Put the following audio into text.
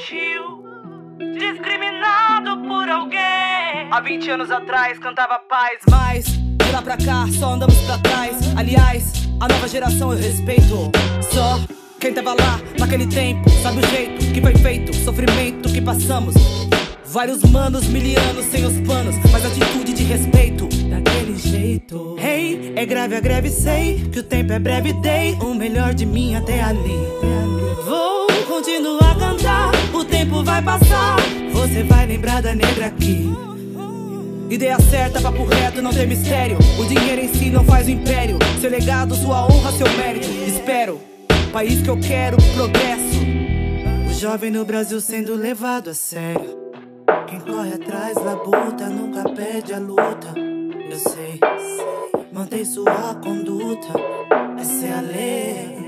infantil, discriminado por alguém. Há 20 anos atrás cantava paz, mas de lá pra cá só andamos pra trás. Aliás, a nova geração eu respeito. Só quem tava lá naquele tempo sabe o jeito que foi feito, sofrimento que passamos. Vários manos, milianos sem os panos, mas atitude de respeito daquele jeito. Hey, é grave a greve, sei que o tempo é breve, dei o melhor de mim até ali. Vou continuar a cantar, o tempo vai passar, você vai lembrar da negra aqui. Ideia certa, papo reto, não tem mistério. O dinheiro em si não faz o império. Seu legado, sua honra, seu mérito. Espero, país que eu quero, progresso. O jovem no Brasil sendo levado a sério. Quem corre atrás, labuta, nunca perde a luta. Eu sei, mantém sua conduta, essa é a lei.